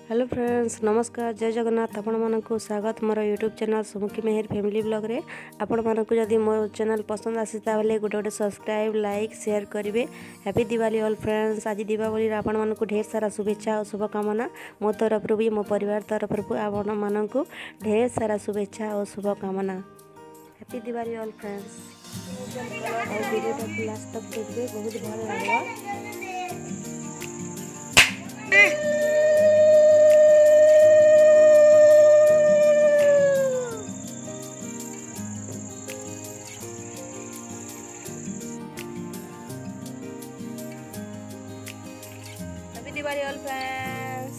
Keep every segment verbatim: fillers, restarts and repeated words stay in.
Hello friends नमस्कार जय जगन्नाथ आपण मानक स्वागत मोर YouTube channel Sumukhi Mehar family blog रे आपण मानक जदि मो चैनल पसंद आसी ताले गोटे गोटे सब्सक्राइब लाइक शेयर करेंगे। Happy Diwali all friends. आज दीपावली आपण मानक ढेर सारा शुभेच्छा और शुभकामना मो तरफ भी मो परिवार तरफ आपण मानक ढेर सारा शुभेच्छा और शुभकामना। Happy Diwali all friends. और वीडियो को लास्ट तक देखिए बहुत भल लगेगा। Happy Diwali all friends.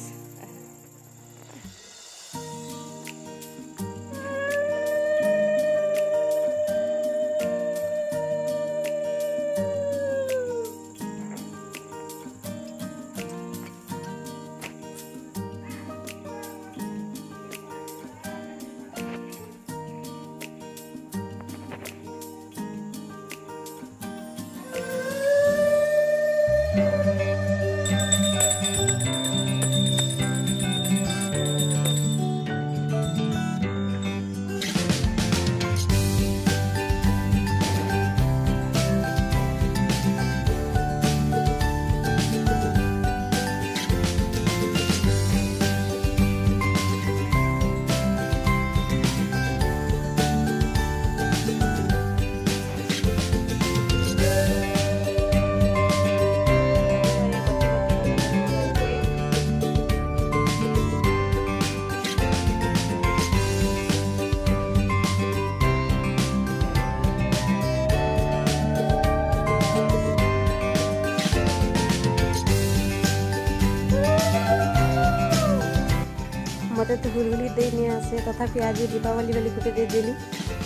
मत तो हुलहुली दे नहीं आसे तथापि आज दीपावली वाली गुटे दे देली।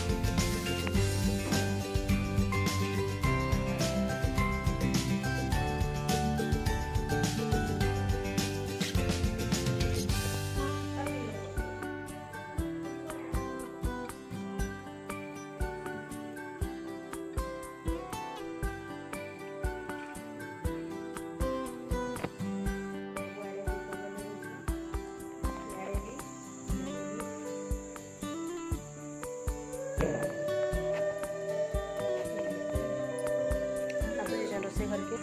रोषेई करके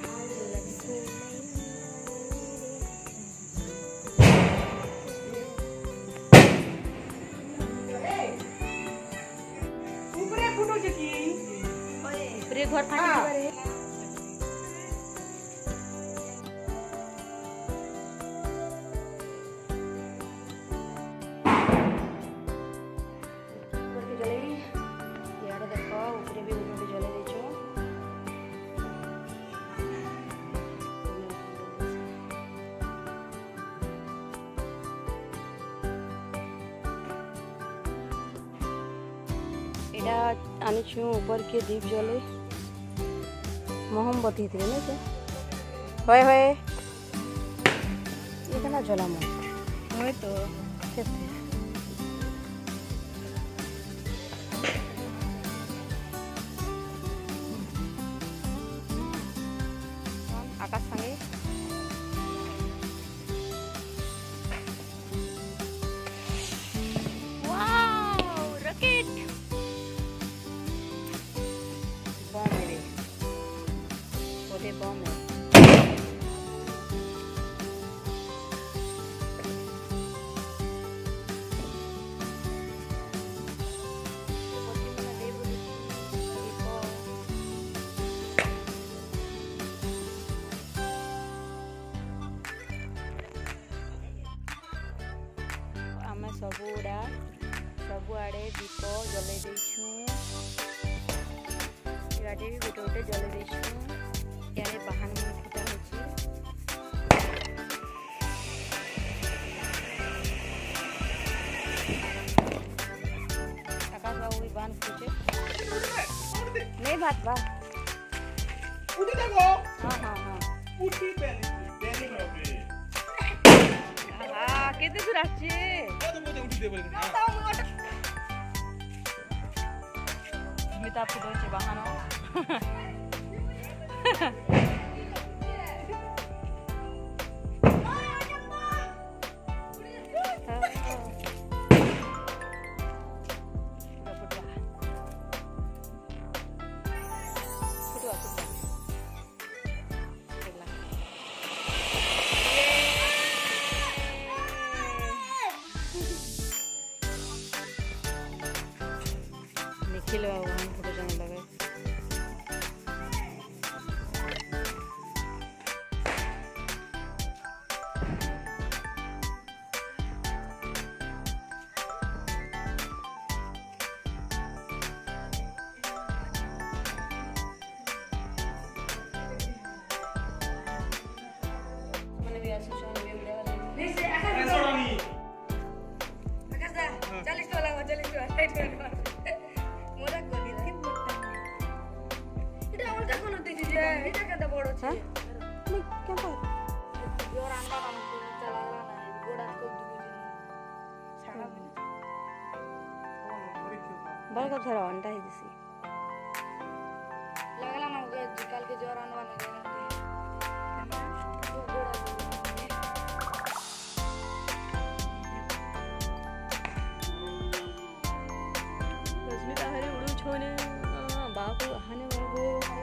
घर फाटी आनी ऊपर के दीप जले मोहम्बती थी ना क्या होए होए ये ना जला मोह होए तो कैसे आकाश संगे वाओ रॉकेट बम है। आम सबुड़ा सबुआड़े दीप जलई देछू इआडे भी गोटे गोटे जलई देछू यारे बाहन में फुटा होची आकाश बाबू भी बांध पूछे नहीं बात बा उठी देखो हां हां हां उठी पहले पहले करोगे हां केते दूर आछे तो मोते उठी दे बोले मैं तो आपको दोचे बाहन ले बाबू हम फोटो जाने लगे मैंने भी ऐसे चोन भी वीडियो नहीं से आकाश दा चालीस वाला चालीस वाला राइट वाला मोरा को दी थी এটা আমার কাছে নতে দিছে এটা কত বড় আছে আমি কেন পাই জোর আন্ডা কাম করে চালালা না গোড়া কো দুই দিন ছাড়া বলে বড় কথা আন্ডা হে দিছি লাগলা না ওকে কাল के জোর আনবা না बाबू हाने बाबू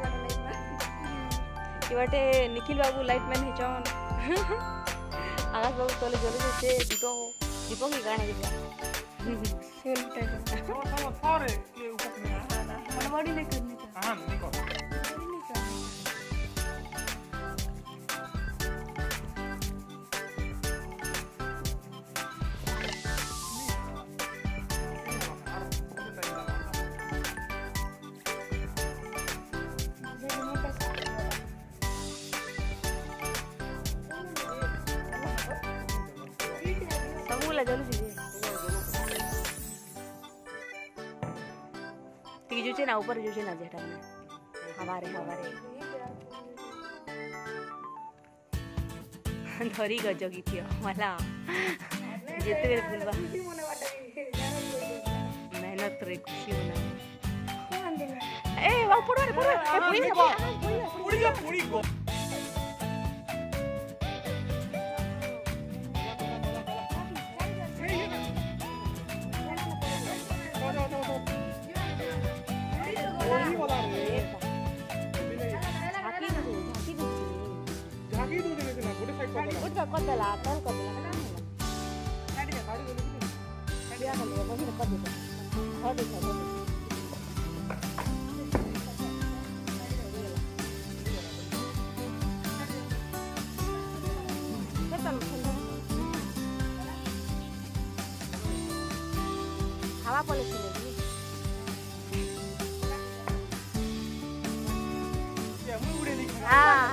इवाटे निखिल बाबू लाइटमैन है जॉन आकाश बाबू तोले जरूर से दीपक दीपक की गाना दिया सेल टाइप तो तो थोड़े के ऊपर में हां बॉडी नहीं करनी हां नहीं कर जरूर दीजिए ठीक जो ना ऊपर जो ना जेठा में हमारे हमारे धरी गजगी थी वाला जेते बेर फुलबा मेहनत रे खुशी होना ए वा पुड़ा रे पुड़ा ए पुड़ी पुड़ी पुड़ी को कदला तल कदला गाड़ी दे गाड़ी दे क्या कर लिया बस कर दे और देखो हवा पॉलिश लेगी क्या मुंह उड़े नहीं हां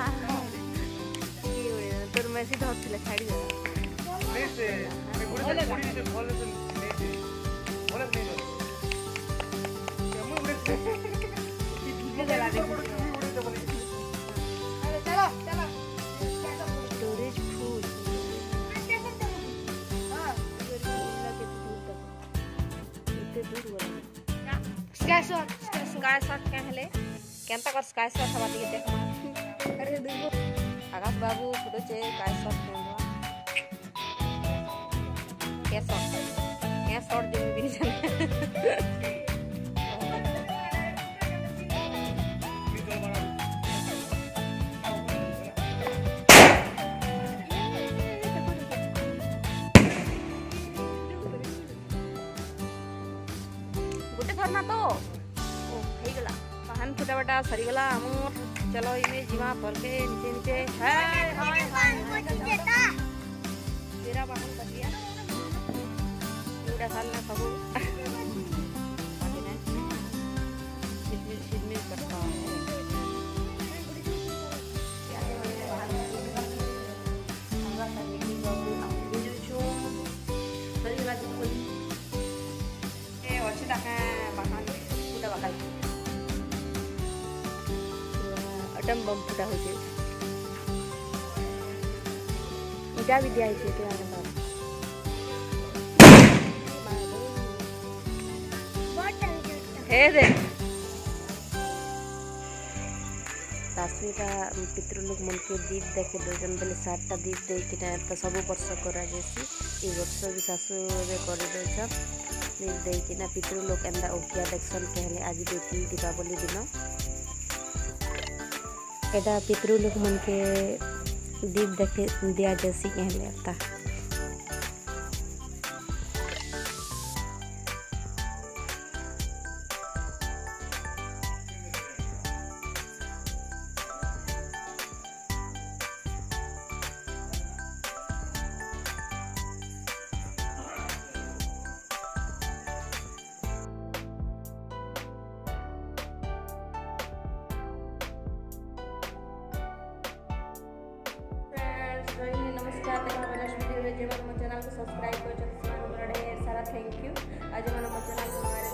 मैं सीधा होटल छाड़ी दे नहीं से मैं गुड़े से पूरी से बोले तो नहीं से बोले नहीं दो क्या मुंह उड़े से कितने जला दे उड़े से बोले अरे चलो चलो स्टोरेज फुल हां लगे दूर तक इतने दूर वाला स्काई शॉट स्काई शॉट कहले केनता कर स्काई शॉट हवा दिए देख अरे देखो आकाश बाबू फोटो चे काय शॉट लेंगे क्या शॉट क्या शॉट जो भी नहीं जाने गुटे थरना तो ओ हे गला पाहन फुटा बटा सरी गला हमर चलो इमे जीवा पर के नीचे नीचे हाय हाय हाय तेरा वाहन कर दिया पूरा साल ना सब बाकी ना सिलमिल सिलमिल करता है हमरा का निकली बाबू जो जो सरी वाला जो ए अच्छी तक वाहन पूरा वाला अटम बम फुटा हो जे इटा भी दिया है के आने बाद हे दे सासवी का पितृलोक मन के दीप देखे दोजन बेले सातटा दीप दे कि तो सब वर्ष करा जैसी ए वर्ष भी सासु रे कर दोछन दीप दे कि ना पितृलोक एंदा ओकिया देखसन कहले आज देती दीपावली दिन एटा पितृलोक मन के दीप देखे दिया जैसी कहले आता चाहते हैं हमारे नेक्स्ट वीडियो में जो मो चैनल को सब्सक्राइब कर ढेर सारा थैंक यू आज जो मो चैनल को